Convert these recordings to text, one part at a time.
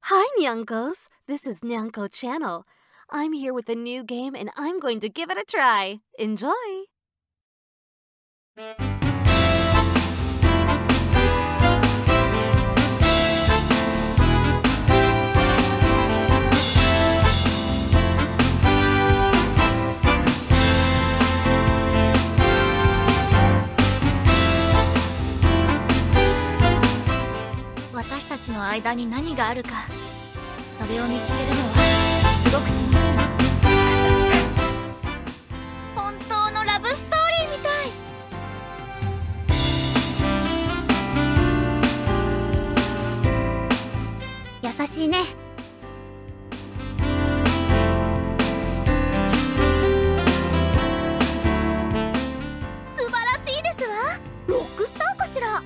Hi, Nyankos. This is Nyanko Channel. I'm here with a new game and I'm going to give it a try. Enjoy! 私たちの間に何があるか、それを見つけるのはすごく楽しみ。本当のラブストーリーみたい。優しいね。素晴らしいですわ。ロックスターかしら。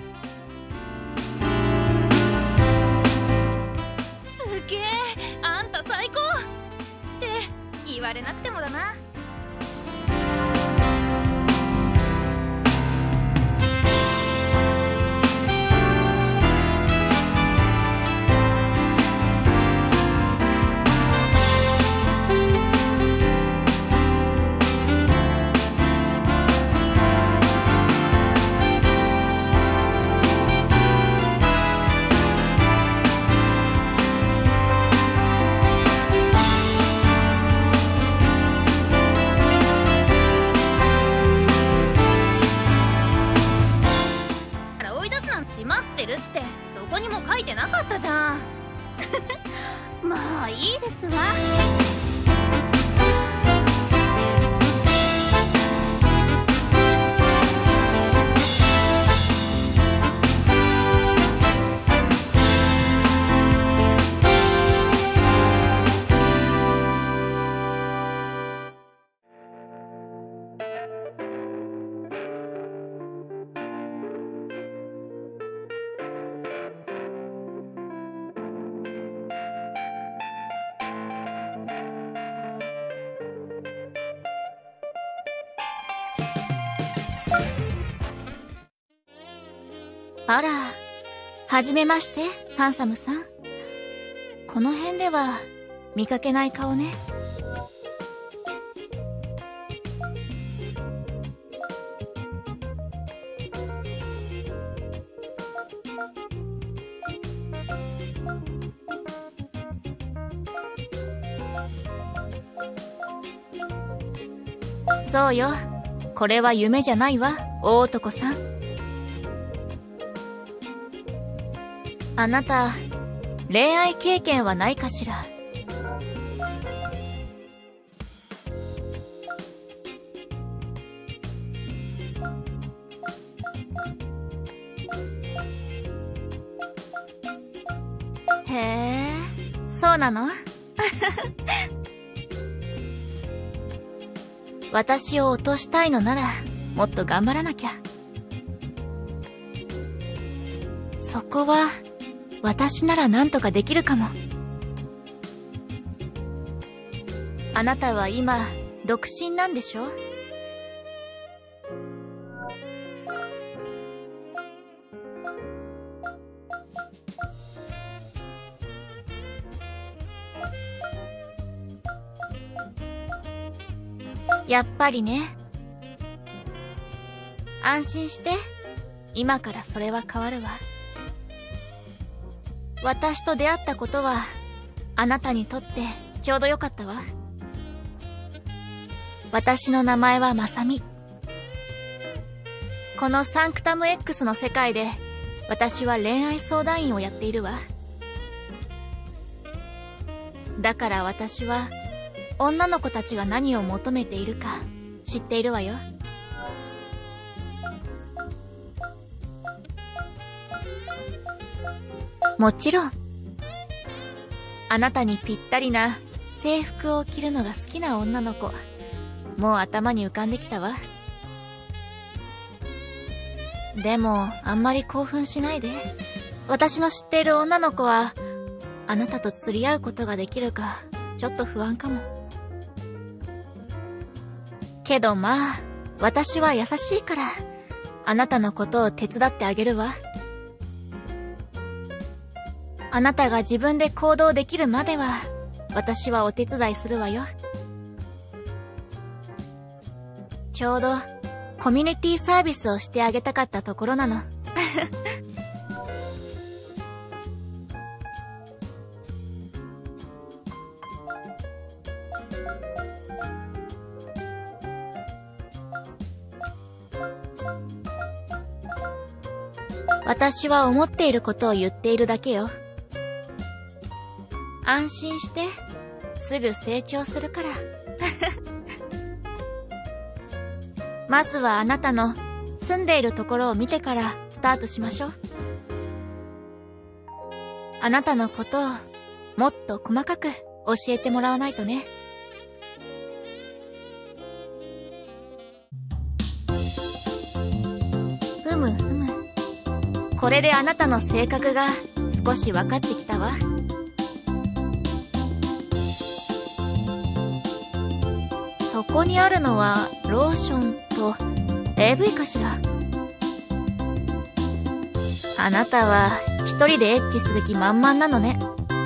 あんた最高って言われなくてもだな。閉まってるってどこにも書いてなかったじゃん。もういいですわ。あら、はじめまして、ハンサムさん。この辺では見かけない顔ね。そうよ、これは夢じゃないわ、大男さん。あなた、恋愛経験はないかしら？へえ、そうなの？私を落としたいのなら、もっと頑張らなきゃ。そこは、私なら何とかできるかも。あなたは今、独身なんでしょ？やっぱりね。安心して。今からそれは変わるわ。私と出会ったことは、あなたにとってちょうどよかったわ。私の名前はまさみ。このサンクタム X の世界で、私は恋愛相談員をやっているわ。だから私は、女の子たちが何を求めているか知っているわよ。もちろん。あなたにぴったりな制服を着るのが好きな女の子、もう頭に浮かんできたわ。でも、あんまり興奮しないで。私の知っている女の子は、あなたと釣り合うことができるか、ちょっと不安かも。けどまあ、私は優しいから、あなたのことを手伝ってあげるわ。 あなたが自分で行動できるまでは、私はお手伝いするわよ。ちょうど、コミュニティサービスをしてあげたかったところなの。私は思っていることを言っているだけよ。安心して、すぐ成長するから。まずはあなたの住んでいるところを見てからスタートしましょう。あなたのことをもっと細かく教えてもらわないとね。ふむふむ。これであなたの性格が少し分かってきたわ。そこにあるのはローションと AV かしら。あなたは一人でエッチする気満々なのね。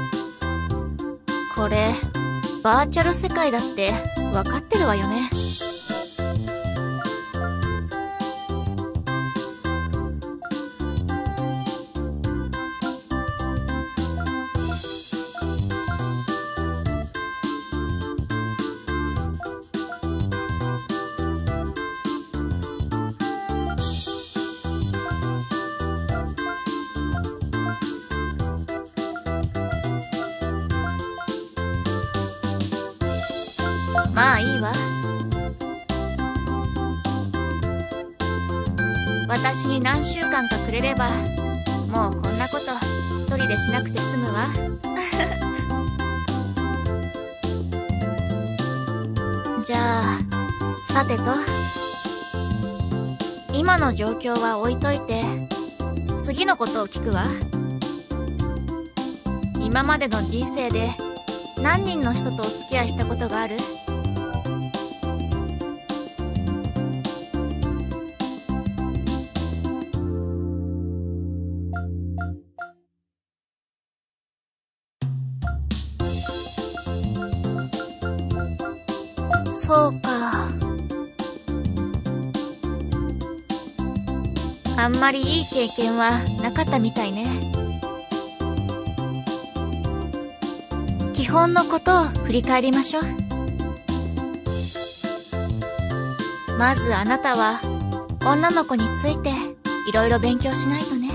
これバーチャル世界だって分かってるわよね。まあいいわ。私に何週間かくれれば、もうこんなこと一人でしなくて済むわ。じゃあ、さてと。今の状況は置いといて、次のことを聞くわ。今までの人生で何人の人とお付き合いしたことがある？そうか。あんまりいい経験はなかったみたいね。基本のことを振り返りましょう。まずあなたは女の子についていろいろ勉強しないとね。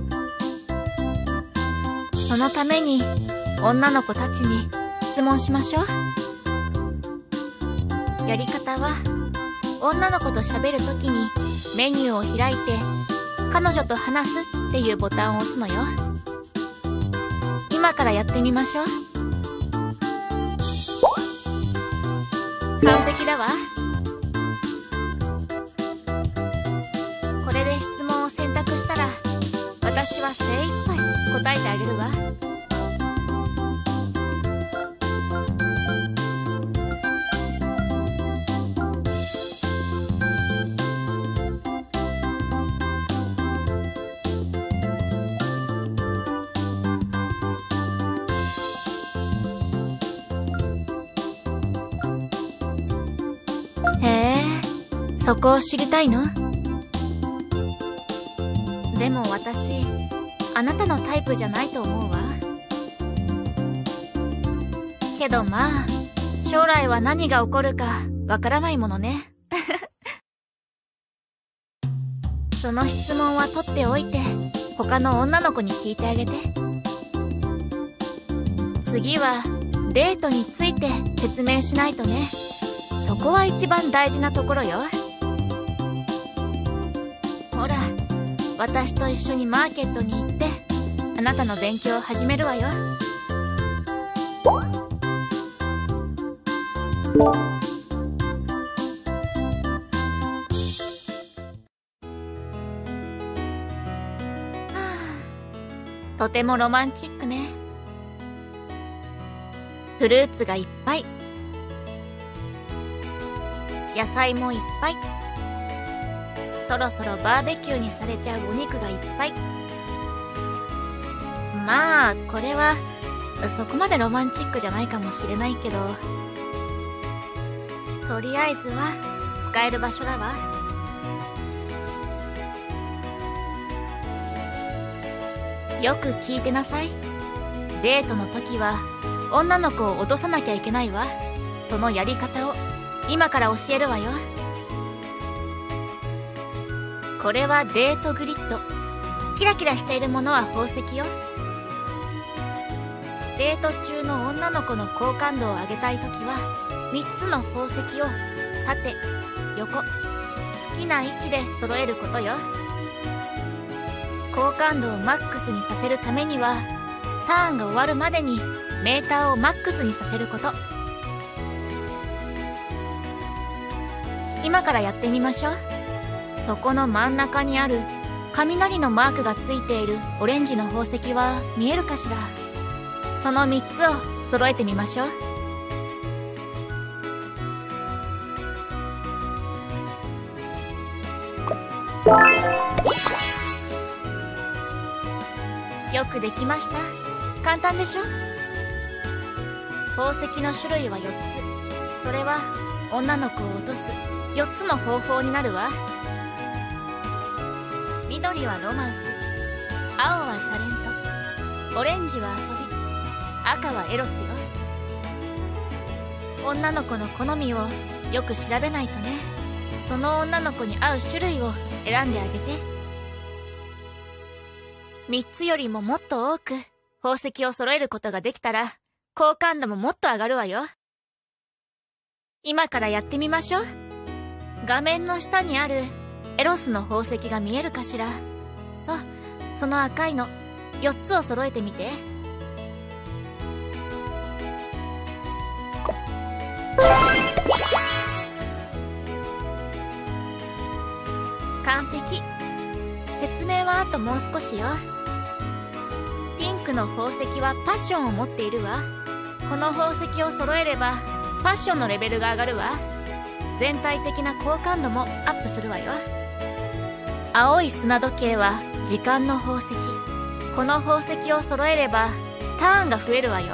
そのために女の子たちに質問しましょう。やり方は、女の子と喋るときにメニューを開いて、彼女と話すっていうボタンを押すのよ。今からやってみましょう。完璧だわ。これで質問を選択したら、私は精一杯答えてあげるわ。そこを知りたいの？でも私、あなたのタイプじゃないと思うわ。けどまあ、将来は何が起こるかわからないものね。その質問は取っておいて、他の女の子に聞いてあげて。次は、デートについて説明しないとね。そこは一番大事なところよ。ほら、私と一緒にマーケットに行って、あなたの勉強を始めるわよ。とてもロマンチックね。フルーツがいっぱい。野菜もいっぱい。そろそろバーベキューにされちゃうお肉がいっぱい。 まあ、これは、そこまでロマンチックじゃないかもしれないけど、とりあえずは、使える場所だわ。よく聞いてなさい。デートの時は、女の子を落とさなきゃいけないわ。そのやり方を、今から教えるわよ。これはデートグリッド。キラキラしているものは宝石よ。デート中の女の子の好感度を上げたいときは、3つの宝石を縦、横、好きな位置で揃えることよ。好感度をマックスにさせるためには、ターンが終わるまでにメーターをマックスにさせること。今からやってみましょう。そこの真ん中にある雷のマークがついているオレンジの宝石は見えるかしら。その3つを揃えてみましょう。よくできました。簡単でしょ。宝石の種類は4つ。それは女の子を落とす4つの方法になるわ。緑はロマンス、青はタレント、オレンジは遊び、赤はエロスよ。女の子の好みをよく調べないとね。その女の子に合う種類を選んであげて。3つよりももっと多く宝石を揃えることができたら、好感度ももっと上がるわよ。今からやってみましょう。画面の下にあるエロスの宝石が見えるかしら。そう、その赤いの4つを揃えてみて。完璧。説明はあともう少しよ。ピンクの宝石はパッションを持っているわ。この宝石を揃えればパッションのレベルが上がるわ。全体的な好感度もアップするわよ。青い砂時計は時間の宝石。この宝石を揃えればターンが増えるわよ。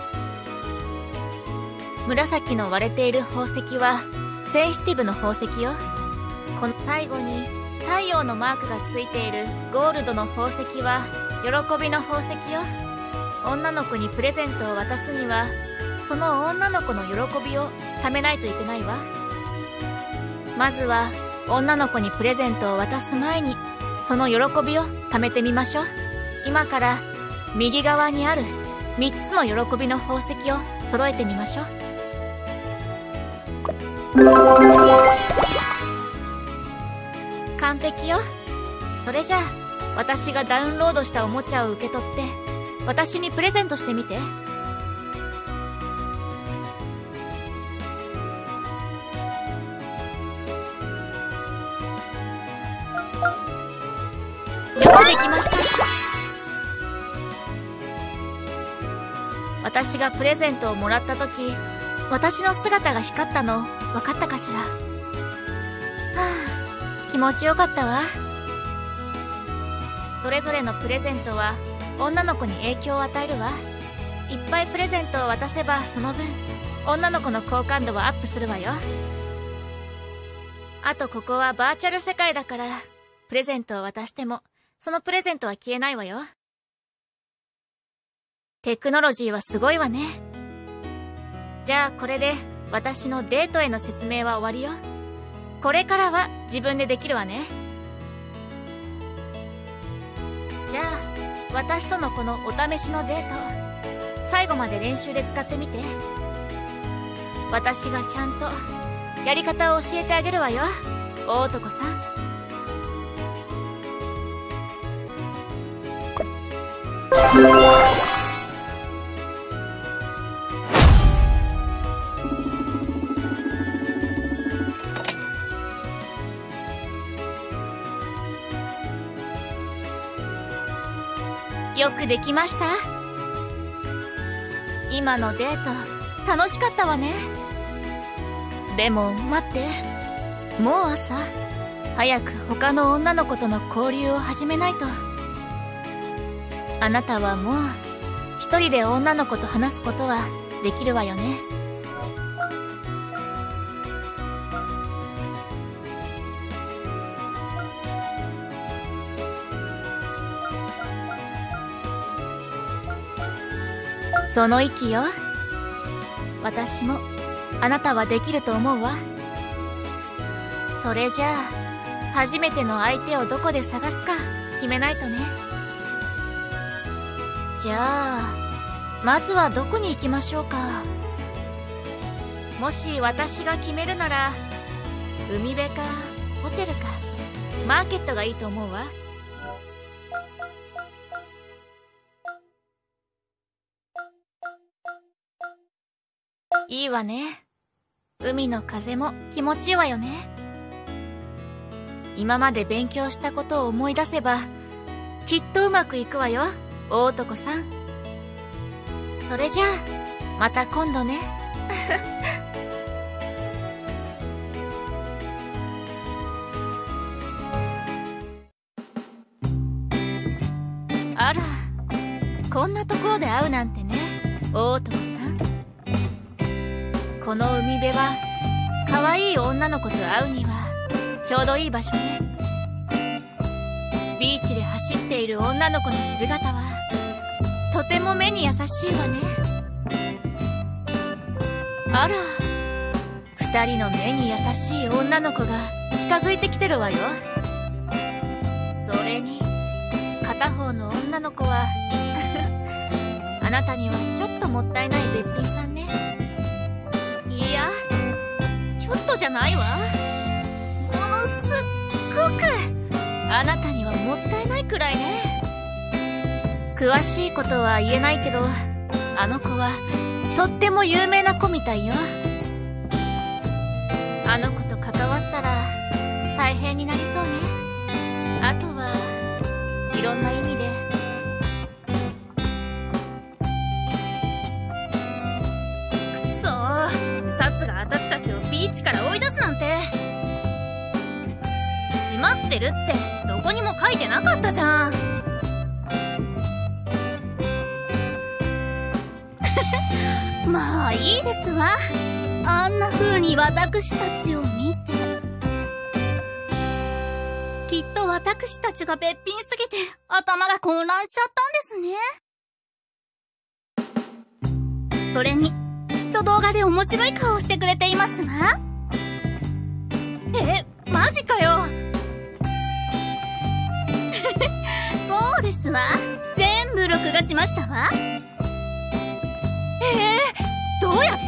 紫の割れている宝石はセンシティブの宝石よ。この最後に太陽のマークがついているゴールドの宝石は喜びの宝石よ。女の子にプレゼントを渡すには、その女の子の喜びを貯めないといけないわ。まずは女の子にプレゼントを渡す前にその喜びを貯めてみましょう。今から右側にある3つの喜びの宝石を揃えてみましょう。完璧よ。それじゃあ私がダウンロードしたおもちゃを受け取って私にプレゼントしてみて。よくできました。私がプレゼントをもらった時、私の姿が光ったの分かったかしら。はあ、気持ちよかったわ。それぞれのプレゼントは女の子に影響を与えるわ。いっぱいプレゼントを渡せばその分女の子の好感度はアップするわよ。あとここはバーチャル世界だから、プレゼントを渡してもそのプレゼントは消えないわよ。テクノロジーはすごいわね。じゃあこれで私のデートへの説明は終わりよ。これからは自分でできるわね。じゃあ私とのこのお試しのデート、最後まで練習で使ってみて。私がちゃんとやり方を教えてあげるわよ、大男さん。よくできました。今のデート楽しかったわね。でも待って、もう朝。早く他の女の子との交流を始めないと。 あなたはもう一人で女の子と話すことはできるわよね。その息よ。私もあなたはできると思うわ。それじゃあ初めての相手をどこで探すか決めないとね。じゃあまずはどこに行きましょうか。もし私が決めるなら海辺かホテルかマーケットがいいと思うわ。いいわね。海の風も気持ちいいわよね。今まで勉強したことを思い出せばきっとうまくいくわよ、大男さん。それじゃあまた今度ね。あら、こんなところで会うなんてね、大男さん。この海辺は可愛い女の子と会うにはちょうどいい場所ね。ビーチで走っている女の子の姿はとても目に優しいわね。あら、二人の目に優しい女の子が近づいてきてるわよ。それに片方の女の子はあなたにはちょっともったいないべっぴんさんね。いや、ちょっとじゃないわ。ものすっごくあなたにはもったいないくらいね。詳しいことは言えないけど、あの子はとっても有名な子みたいよ。あの子と関わったら大変になりそうね。あとはいろんな意味で。くそー、サツが私たちをビーチから追い出すなんて。閉まってるってどこにも書いてなかったじゃん。 まあいいですわ。あんな風に私たちを見て。きっと私たちがべっぴんすぎて頭が混乱しちゃったんですね。それにきっと動画で面白い顔をしてくれていますわ。 マジかよ。 そうですわ。全部録画しましたわ。 どうやって？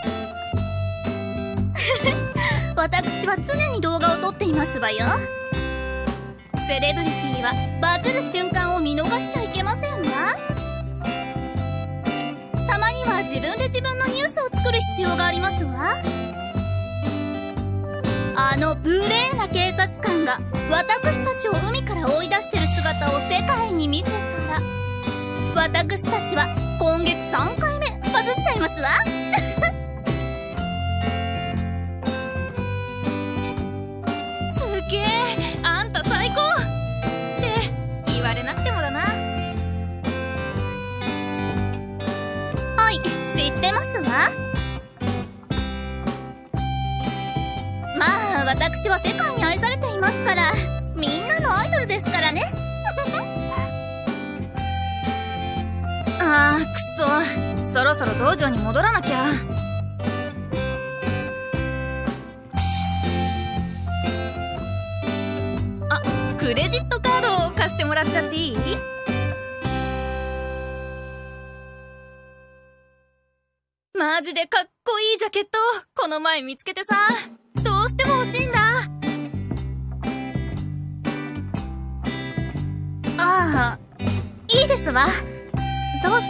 私は常に動画を撮っていますわよ。セレブリティはバズる瞬間を見逃しちゃいけませんわ。たまには自分で自分のニュースを作る必要がありますわ。あの無礼な警察官が私たちを海から追い出してる姿を世界に見せたら、私たちは今月3回目バズっちゃいますわ。 すげえ、あんた最高って言われなくてもだな。 はい、知ってますわ。まあ私は世界に愛されていますから、みんなのアイドルですからね。 あー、くそ、そろそろ道場に戻らなきゃ。あ、クレジットカードを貸してもらっちゃっていい？マジでかっこいいジャケットこの前見つけてさ、どうしても欲しいんだ。 ああ、いいですわ。どうぞ。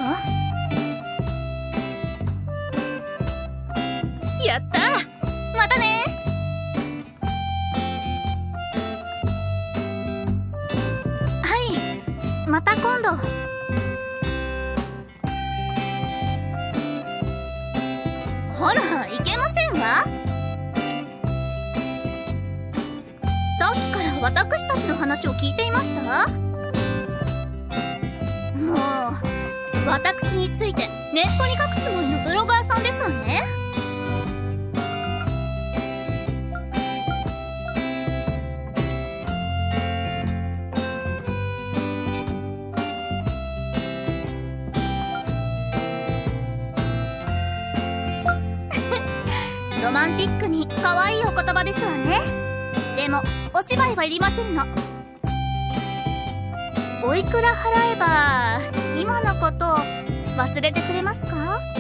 やったー、またねー。はい、また今度。ほら、いけませんわ。さっきから私たちの話を聞いていました？ もう、私についてネットに書くつもりのブロガーさんですわね。ロマンティックに可愛いお言葉ですわね。でもお芝居はいりませんの。おいくら払えば今のことを忘れてくれますか？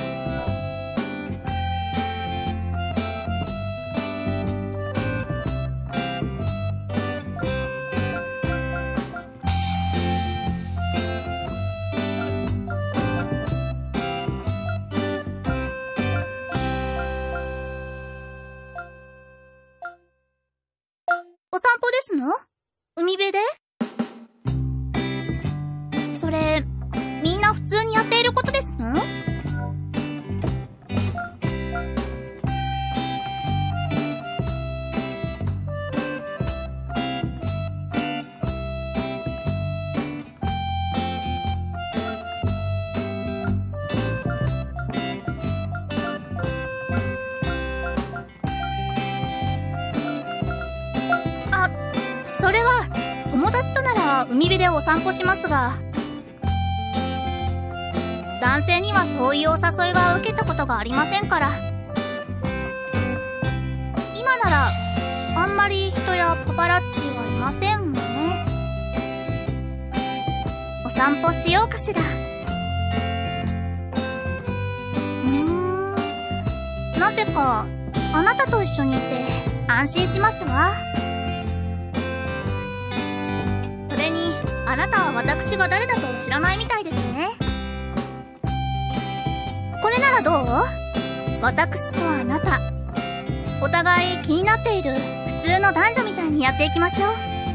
お散歩ですの？海辺で？それ、みんな普通にやっていることですの？あ、それは友達となら海辺でお散歩しますが、男性にはそういうお誘いは受けたことがありませんから。今ならあんまり人やパパラッチはいませんもんね。お散歩しようかしら。なぜかあなたと一緒にいて安心しますわ。それにあなたは私が誰だと知らないみたいですね。これならどう？私とあなた、お互い気になっている普通の男女みたいにやっていきましょ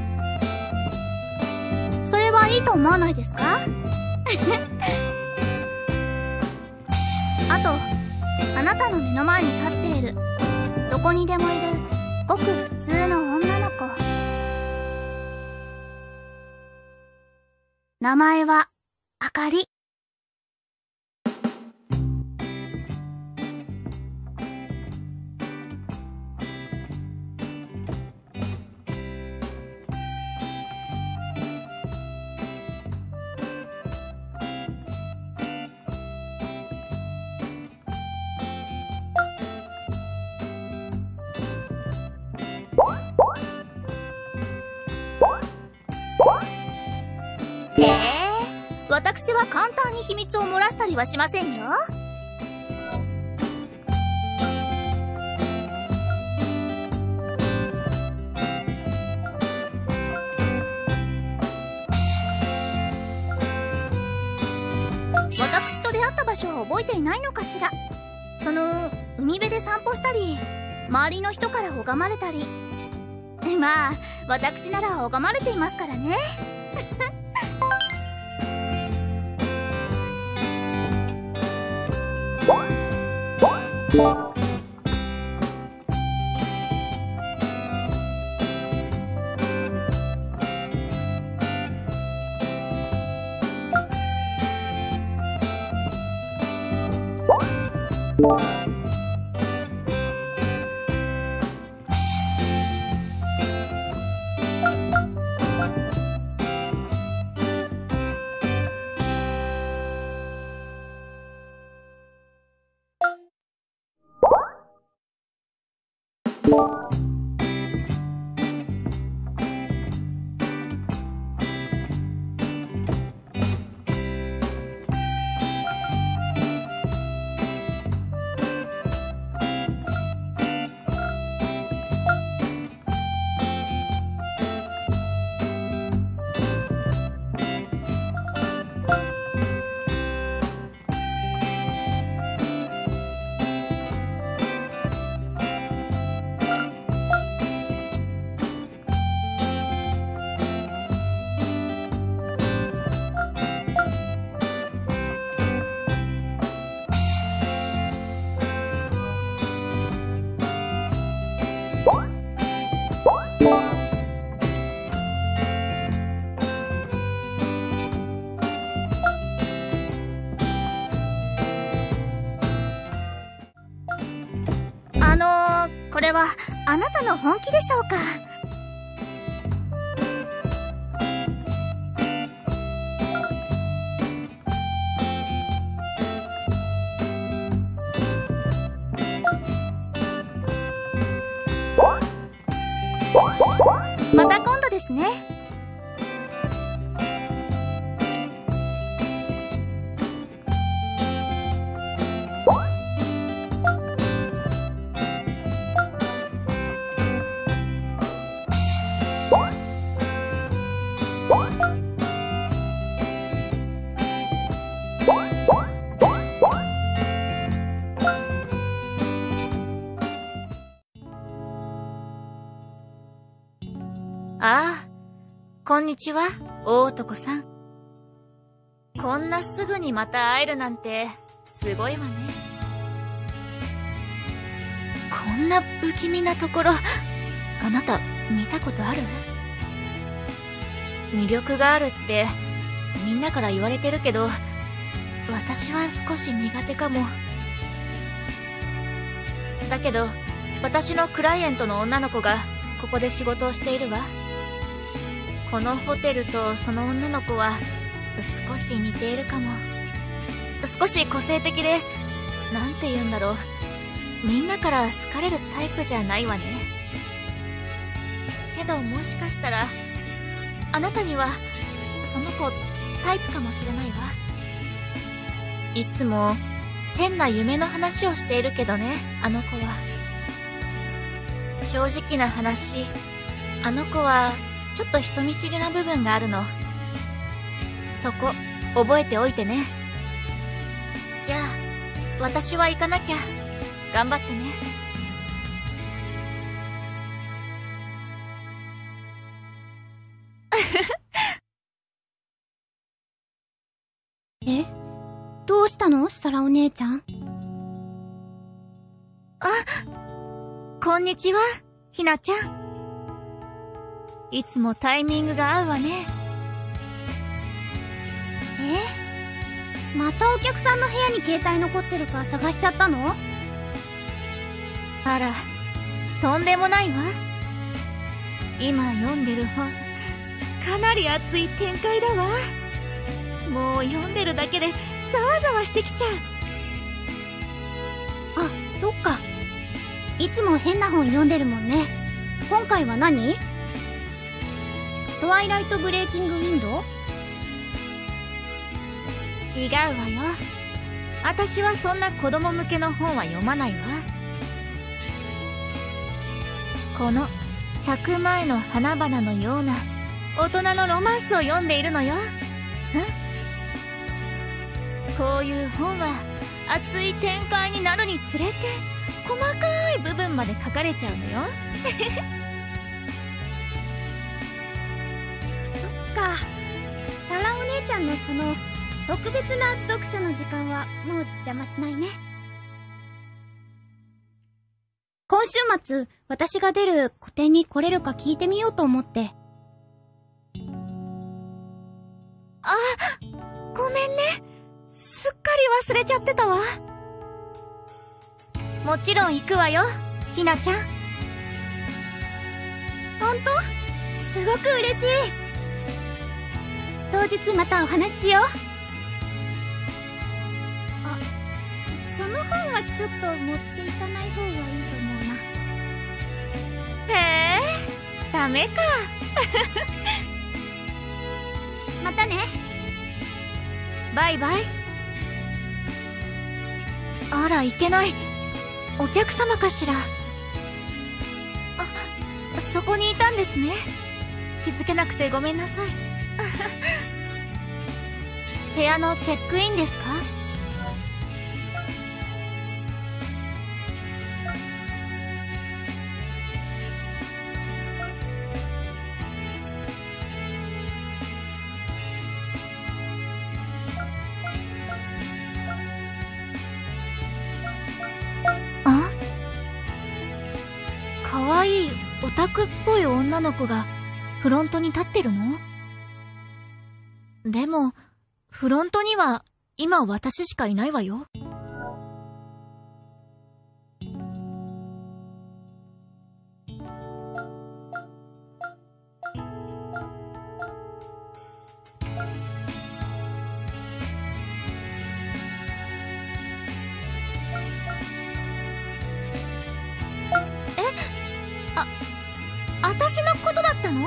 う。それはいいと思わないですか？あと、あなたの目の前に立っている、どこにでもいるごく普通の女の子。名前はあかり。私は簡単に秘密を漏らしたりはしませんよ。私と出会った場所は覚えていないのかしら。その海辺で散歩したり、周りの人から拝まれたり。まあ私なら拝まれていますからね。 これはあなたの本気でしょうか？また今度ですね。 ああ、こんにちは、大男さん。こんなすぐにまた会えるなんて、すごいわね。こんな不気味なところ、あなた見たことある？魅力があるって、みんなから言われてるけど、私は少し苦手かも。だけど、私のクライアントの女の子が、ここで仕事をしているわ。このホテルとその女の子は少し似ているかも。少し個性的で、なんて言うんだろう。みんなから好かれるタイプじゃないわね。けどもしかしたら、あなたにはその子タイプかもしれないわ。いつも変な夢の話をしているけどね、あの子は。正直な話、あの子はちょっと人見知りな部分があるの。そこ、覚えておいてね。じゃあ、私は行かなきゃ。頑張ってね。 え？どうしたの？サラお姉ちゃん。 こんにちは、ひなちゃん。いつもタイミングが合うわね。 またお客さんの部屋に携帯残ってるか探しちゃったの？ あら、とんでもないわ。今読んでる本、かなり熱い展開だわ。もう読んでるだけでざわざわしてきちゃう。 あ、そっか。いつも変な本読んでるもんね。今回は何？トワイライトブレイキングウィンドウ？ 違うわよ。私はそんな子供向けの本は読まないわ。この咲く前の花々のような大人のロマンスを読んでいるのよ。こういう本は熱い展開になるにつれて細かい部分まで書かれちゃうのよ。 そっか。サラお姉ちゃんのその特別な読書の時間はもう邪魔しないね。今週末、私が出る個展に来れるか聞いてみようと思って。 あ、ごめんね。すっかり忘れちゃってたわ。もちろん行くわよ、ひなちゃん。 ほんと？すごく嬉しい。当日またお話ししよう。あ、その本はちょっと持っていかない方がいいと思うな。 へえ、ダメか。 またね。 バイバイ。あら、いけない。お客様かしら。あ、そこにいたんですね。気づけなくてごめんなさい。部屋のチェックインですか？あ？かわいいオタクっぽい女の子がフロントに立ってるの？でも、フロントには今私しかいないわよ。 私のことだったの？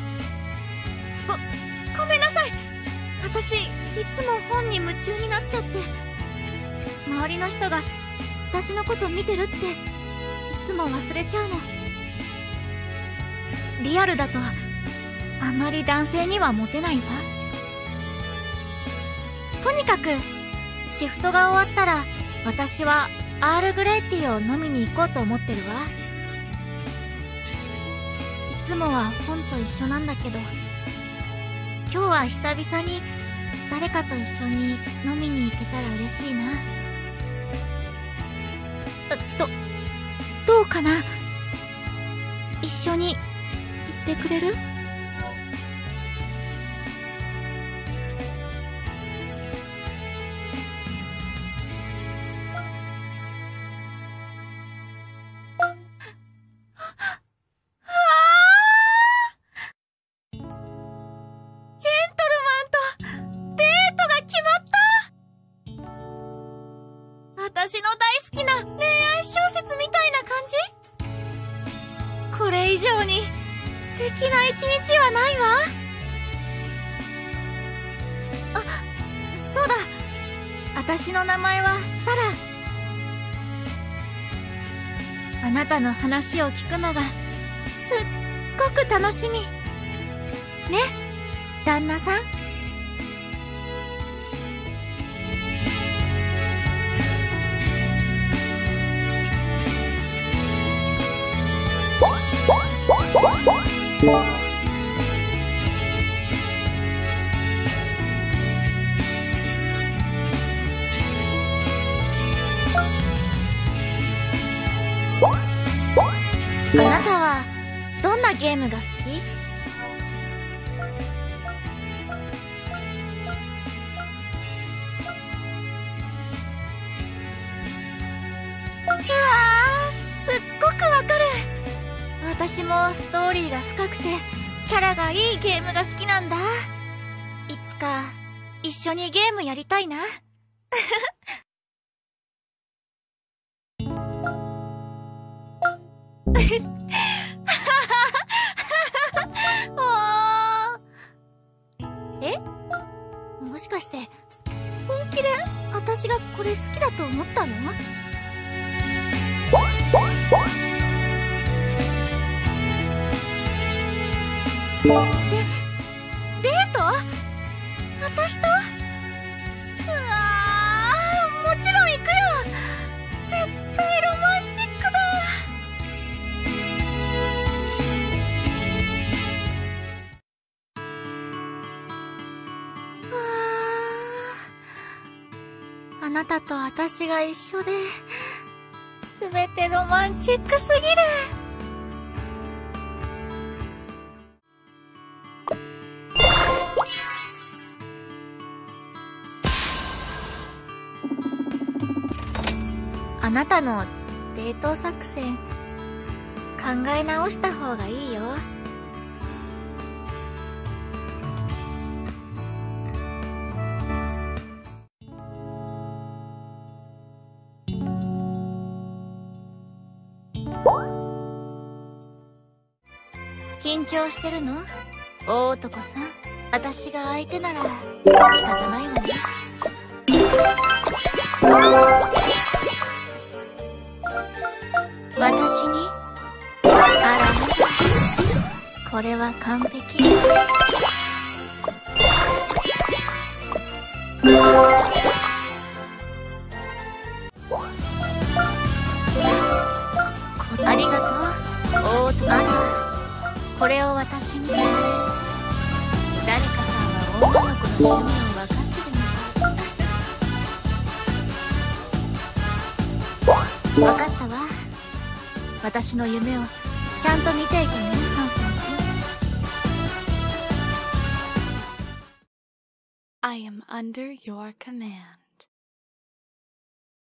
ごめんなさい。私いつも本に夢中になっちゃって、周りの人が私のこと見てるっていつも忘れちゃうの。リアルだとあんまり男性にはモテないわ。とにかくシフトが終わったら私はアールグレイティーを飲みに行こうと思ってるわ。いつもは本と一緒なんだけど、今日は久々に誰かと一緒に飲みに行けたら嬉しいな。どうかな？一緒に行ってくれる？私の大好きな恋愛小説みたいな感じ？これ以上に素敵な一日はないわ。あ、そうだ。私の名前はサラ。あなたの話を聞くのがすっごく楽しみ。ね、旦那さん。あなたはどんなゲームが好き？すっごくわかる。私もストーリーが深くてキャラがいいゲームが好きなんだ。いつか一緒にゲームやりたいな。もしかして本気で私がこれ好きだと思ったの？デート？私と？うわー、もちろん行くよ。絶対ロマンチックだ。あなたと私が一緒で全てロマンチックすぎる。あなたのデート作戦考え直した方がいいよ。緊張してるの？大男さん。私が相手なら仕方ないわね。私に？あら、これは完璧。ありがとう、大男。あら、これを私に。誰かさんは女の子の趣味を分かってるのか。分かったわ。私の夢をちゃんと見ていてね、ハンソン君。 I am under your command.